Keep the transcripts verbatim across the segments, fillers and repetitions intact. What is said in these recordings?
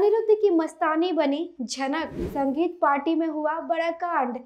अनिरुद्ध की मस्तानी बनी झनक, संगीत पार्टी में हुआ बड़ा कांड।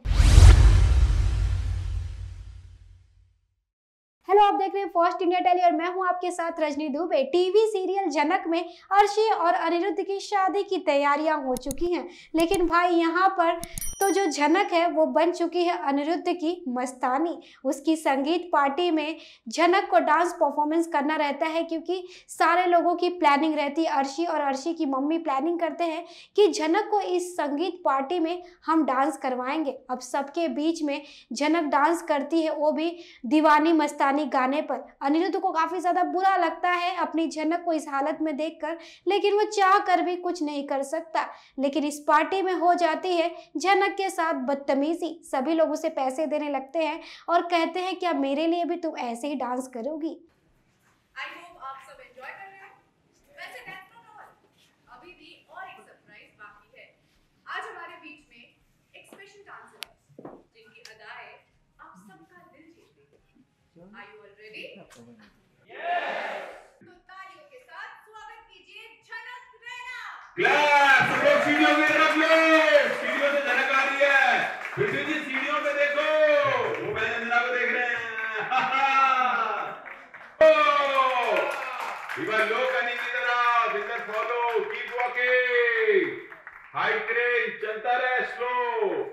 हेलो, आप देख रहे हैं फर्स्ट इंडिया टेली और मैं हूं आपके साथ रजनी दुबे। टीवी सीरियल झनक में अर्शी और अनिरुद्ध की शादी की तैयारियां हो चुकी हैं, लेकिन भाई यहां पर तो जो झनक है वो बन चुकी है अनिरुद्ध की मस्तानी। उसकी संगीत पार्टी में झनक को डांस परफॉर्मेंस करना रहता है, क्योंकि सारे लोगों की प्लानिंग रहती है। अर्शी और अर्शी की मम्मी प्लानिंग करते हैं कि झनक को इस संगीत पार्टी में हम डांस करवाएंगे। अब सबके बीच में झनक डांस करती है, वो भी दीवानी मस्तानी गाने पर। अनिरुद्ध को काफी ज्यादा बुरा लगता है अपनी झनक को इस हालत में देखकर, लेकिन वो चाह कर भी कुछ नहीं कर सकता। लेकिन इस पार्टी में हो जाती है झनक के साथ बदतमीजी। सभी लोग उसे पैसे देने लगते हैं और कहते हैं क्या मेरे लिए भी तुम ऐसे ही डांस करोगी। I hope आप सब एंजॉय कर रहे हो। वैसे that's not all, अभी भी और एक सरप्राइज बाकी है। आज हमारे बीच में एक स्पेशल डांसर है जिनकी अदाएं आप सबका दिल जीत लेंगी। Are you all ready? Yes! तो तालियों के साथ स्वागत कीजिए झनक रैना। क्लैप! सब लोग सीढ़ियों पे रख लो। सीढ़ियों से झनक आ रही है। फिर जी सीढ़ियों पे देखो, वो पहले अंजना को देख रहे हैं। इधर लो कनी की तरफ, इधर फॉलो, कीप वॉकिंग। हाई ट्रेन चलता रहे स्लो।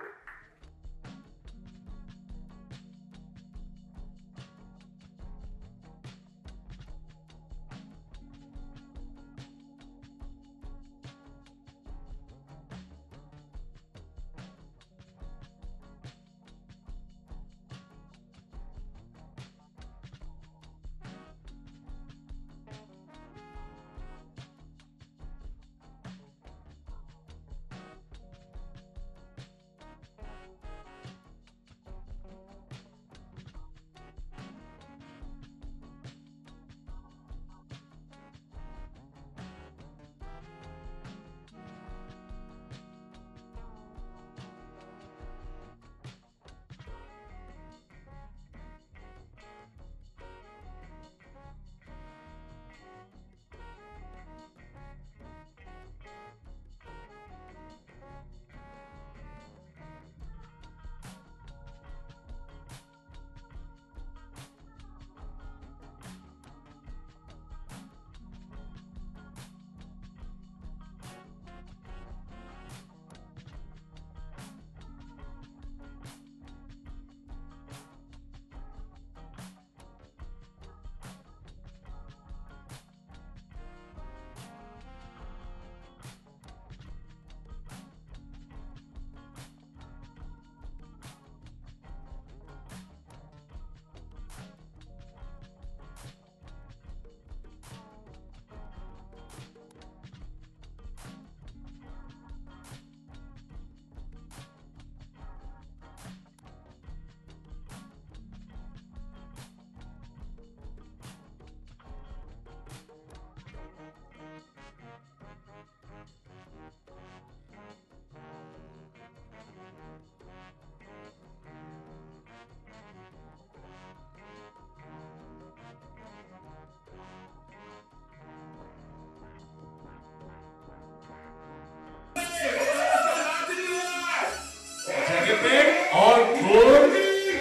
और घोर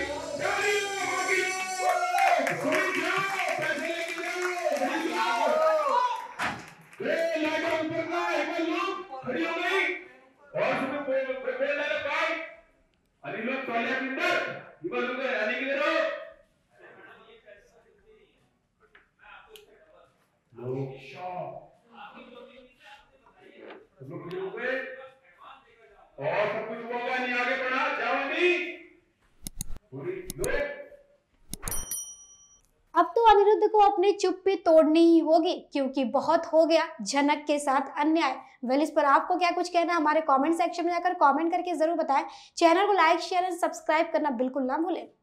और सब कुछ होगा नहीं, आगे बढ़ा जाओ नहीं। अब तो अनिरुद्ध को अपनी चुप्पी तोड़नी ही होगी, क्योंकि बहुत हो गया झनक के साथ अन्याय। वेल, इस पर आपको क्या कुछ कहना है हमारे कमेंट सेक्शन में जाकर कमेंट करके जरूर बताएं। चैनल को लाइक शेयर एंड सब्सक्राइब करना बिल्कुल ना भूलें।